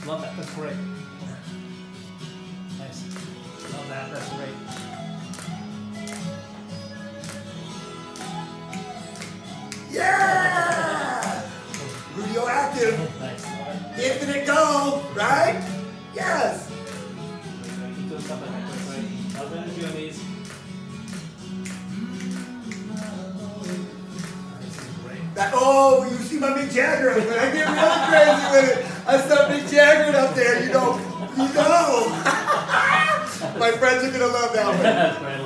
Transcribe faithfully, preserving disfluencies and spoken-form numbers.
Love that. That's great. Nice. Love that. That's great. Yeah! Radioactive. Nice. Infinite go, right? Yes. Keep doing stuff like that. That's right. Love energy on these. That, oh, you see my Mick Jagger. When I get really crazy with it, I start Mick Jagger up there. You know, you know. My friends are gonna love that one.